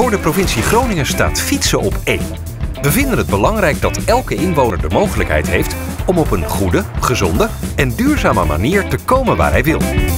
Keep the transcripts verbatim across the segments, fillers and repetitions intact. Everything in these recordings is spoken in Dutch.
Voor de provincie Groningen staat fietsen op één. We vinden het belangrijk dat elke inwoner de mogelijkheid heeft om op een goede, gezonde en duurzame manier te komen waar hij wil.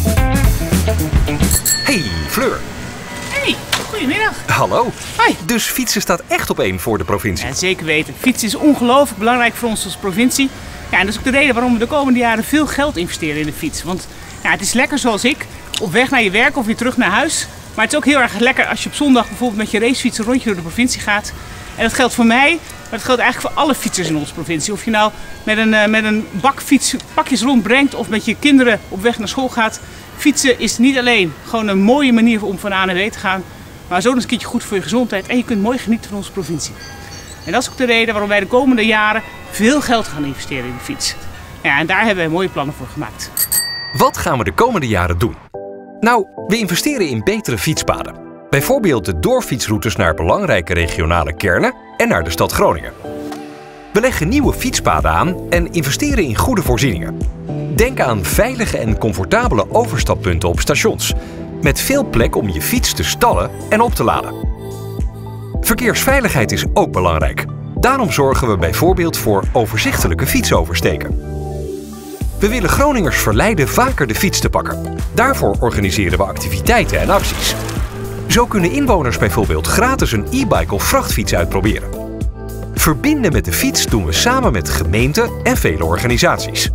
Hey Fleur. Hey, goedemiddag. Hallo. Hoi. Dus fietsen staat echt op één voor de provincie? Ja, zeker weten. Fietsen is ongelooflijk belangrijk voor ons als provincie. Ja, en dat is ook de reden waarom we de komende jaren veel geld investeren in de fiets. Want ja, het is lekker zoals ik, op weg naar je werk of weer terug naar huis. Maar het is ook heel erg lekker als je op zondag bijvoorbeeld met je racefiets een rondje door de provincie gaat. En dat geldt voor mij, maar dat geldt eigenlijk voor alle fietsers in onze provincie. Of je nou met een, uh, met een bakfiets pakjes rondbrengt of met je kinderen op weg naar school gaat. Fietsen is niet alleen gewoon een mooie manier om van A naar B te gaan, maar zo eens een keertje goed voor je gezondheid en je kunt mooi genieten van onze provincie. En dat is ook de reden waarom wij de komende jaren veel geld gaan investeren in de fiets. Ja, en daar hebben wij mooie plannen voor gemaakt. Wat gaan we de komende jaren doen? Nou, we investeren in betere fietspaden. Bijvoorbeeld de doorfietsroutes naar belangrijke regionale kernen en naar de stad Groningen. We leggen nieuwe fietspaden aan en investeren in goede voorzieningen. Denk aan veilige en comfortabele overstappunten op stations, met veel plek om je fiets te stallen en op te laden. Verkeersveiligheid is ook belangrijk. Daarom zorgen we bijvoorbeeld voor overzichtelijke fietsoversteken. We willen Groningers verleiden vaker de fiets te pakken. Daarvoor organiseren we activiteiten en acties. Zo kunnen inwoners bijvoorbeeld gratis een e-bike of vrachtfiets uitproberen. Verbinden met de fiets doen we samen met gemeenten en vele organisaties.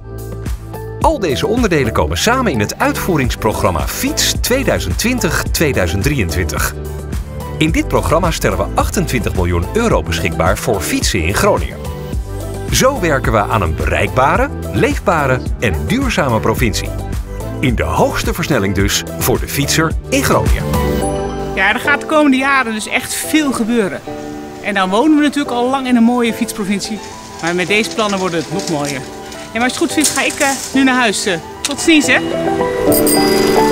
Al deze onderdelen komen samen in het uitvoeringsprogramma Fiets tweeduizend twintig tot tweeduizend drieëntwintig. In dit programma stellen we achtentwintig miljoen euro beschikbaar voor fietsen in Groningen. Zo werken we aan een bereikbare, leefbare en duurzame provincie. In de hoogste versnelling dus voor de fietser in Groningen. Ja, er gaat de komende jaren dus echt veel gebeuren. En dan wonen we natuurlijk al lang in een mooie fietsprovincie. Maar met deze plannen wordt het nog mooier. En maar als je het goed vindt, ga ik uh, nu naar huis. Uh, tot ziens, hè?